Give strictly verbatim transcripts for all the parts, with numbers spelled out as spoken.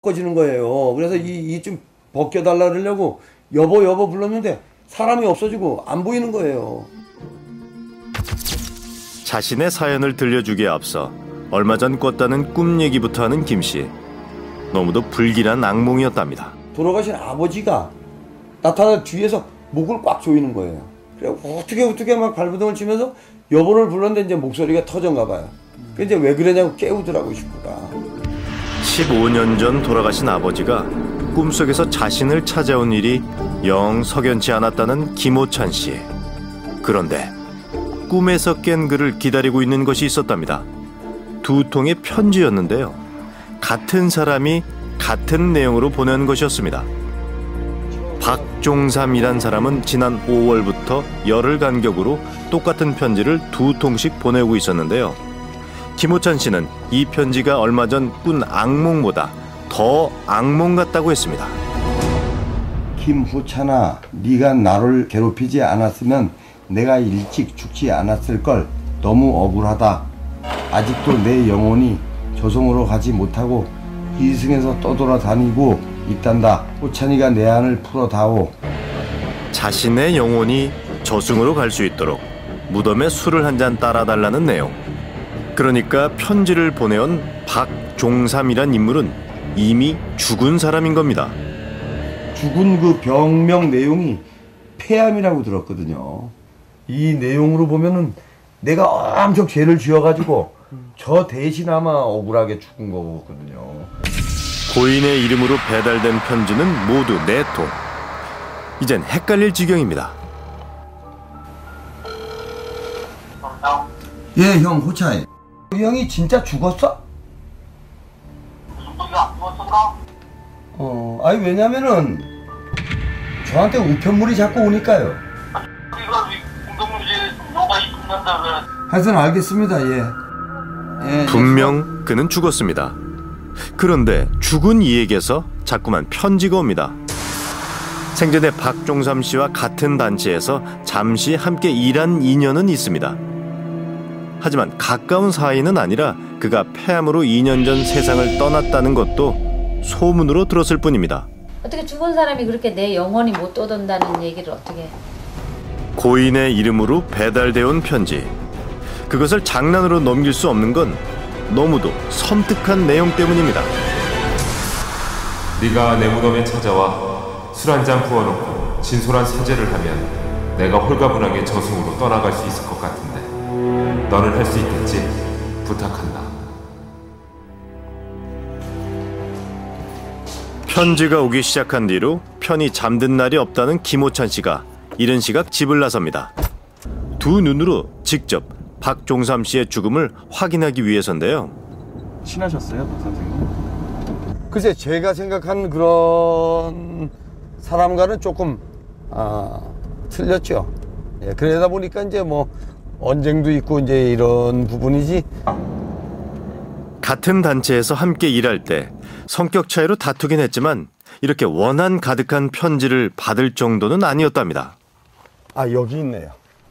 꺼지는 거예요. 그래서 이, 이 좀 벗겨달라 그러려고 여보 여보 불렀는데 사람이 없어지고 안 보이는 거예요. 자신의 사연을 들려주기에 앞서 얼마 전 꿨다는 꿈 얘기부터 하는 김 씨. 너무도 불길한 악몽이었답니다. 돌아가신 아버지가 나타나 뒤에서 목을 꽉 조이는 거예요. 그래 어떻게 어떻게 막 발버둥을 치면서 여보를 불렀는데 이제 목소리가 터졌나 봐요. 그 이제 왜 그러냐고 깨우더라고 식구가. 십오 년 전 돌아가신 아버지가 꿈속에서 자신을 찾아온 일이 영 석연치 않았다는 김호찬 씨. 그런데 꿈에서 깬 그를 기다리고 있는 것이 있었답니다. 두 통의 편지였는데요. 같은 사람이 같은 내용으로 보낸 것이었습니다. 박종삼이란 사람은 지난 오월부터 열흘 간격으로 똑같은 편지를 두 통씩 보내고 있었는데요. 김호찬 씨는 이 편지가 얼마 전 꾼 악몽보다 더 악몽 같다고 했습니다. 김호찬아, 네가 나를 괴롭히지 않았으면 내가 일찍 죽지 않았을 걸. 너무 억울하다. 아직도 내 영혼이 저승으로 가지 못하고 이승에서 떠돌아다니고 있단다. 호찬이가 내 안을 풀어다오. 자신의 영혼이 저승으로 갈 수 있도록 무덤에 술을 한 잔 따라달라는 내용. 그러니까 편지를 보내온 박종삼이란 인물은 이미 죽은 사람인 겁니다. 죽은 그 병명 내용이 폐암이라고 들었거든요. 이 내용으로 보면은 내가 엄청 죄를 지어가지고 저 대신 아마 억울하게 죽은 거거든요. 고인의 이름으로 배달된 편지는 모두 네 통. 이젠 헷갈릴 지경입니다. 예, 형 호차이. 형이 진짜 죽었어? 어, 아니 왜냐면은 저한테 우편물이 자꾸 오니까요. 하여튼 알겠습니다. 예. 예 분명 예. 그는 죽었습니다. 그런데 죽은 이에게서 자꾸만 편지가 옵니다. 생전에 박종삼 씨와 같은 단체에서 잠시 함께 일한 인연은 있습니다. 하지만 가까운 사이는 아니라 그가 폐암으로 이 년 전 세상을 떠났다는 것도 소문으로 들었을 뿐입니다. 어떻게 죽은 사람이 그렇게 내 영혼이 못 떠돈다는 얘기를 어떻게. 고인의 이름으로 배달되어 온 편지. 그것을 장난으로 넘길 수 없는 건 너무도 섬뜩한 내용 때문입니다. 네가 내 무덤에 찾아와 술 한 잔 부어놓고 진솔한 사죄를 하면 내가 홀가분하게 저승으로 떠나갈 수 있을 것 같은데 너는 할 수 있겠지? 부탁한다. 편지가 오기 시작한 뒤로 편히 잠든 날이 없다는 김호찬 씨가 이른 시각 집을 나섭니다. 두 눈으로 직접 박종삼 씨의 죽음을 확인하기 위해서인데요. 친하셨어요, 박 선생님? 글쎄 제가 생각한 그런 사람과는 조금 아, 틀렸죠. 예, 그러다 보니까 이제 뭐 언쟁도 있고 이제 이런 부분이지. 같은 단체에서 함께 일할 때 성격 차이로 다투긴 했지만 이렇게 원한 가득한 편지를 받을 정도는 아니었답니다. 아 여기 있네요.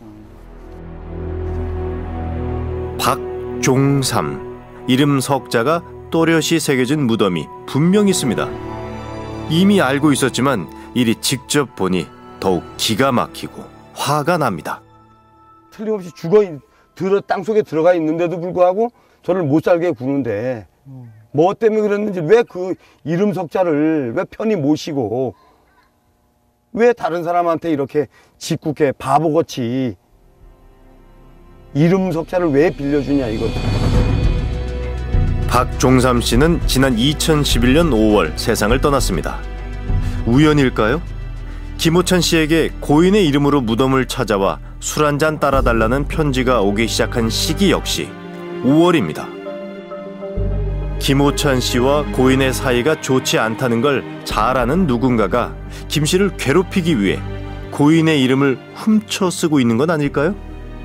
박종삼. 이름 석자가 또렷이 새겨진 무덤이 분명 있습니다. 이미 알고 있었지만 이리 직접 보니 더욱 기가 막히고 화가 납니다. 틀림없이 죽어 들어 땅속에 들어가 있는데도 불구하고 저를 못 살게 구는데 뭐 때문에 그랬는지 왜 그 이름 석자를 왜 편히 모시고 왜 다른 사람한테 이렇게 짓궂게 바보같이 이름 석자를 왜 빌려주냐 이거. 박종삼 씨는 지난 이천십일 년 오월 세상을 떠났습니다. 우연일까요? 김호찬 씨에게 고인의 이름으로 무덤을 찾아와 술 한 잔 따라달라는 편지가 오기 시작한 시기 역시 오월입니다. 김호찬 씨와 고인의 사이가 좋지 않다는 걸 잘 아는 누군가가 김 씨를 괴롭히기 위해 고인의 이름을 훔쳐 쓰고 있는 건 아닐까요?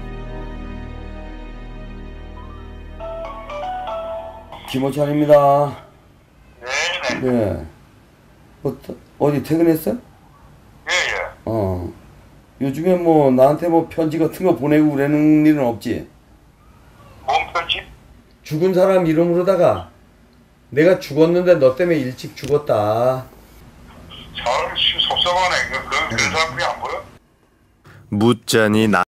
김호찬입니다. 네. 네. 어, 어디 퇴근했어? 예, 예. 어. 요즘에 뭐 나한테 뭐 편지 같은 거 보내고 그러는 일은 없지? 뭔 편지? 죽은 사람 이름으로다가 내가 죽었는데 너 때문에 일찍 죽었다. 사람이 심 섭섭하네. 그, 그, 그런 사람들이 안 보여? 묻자니 나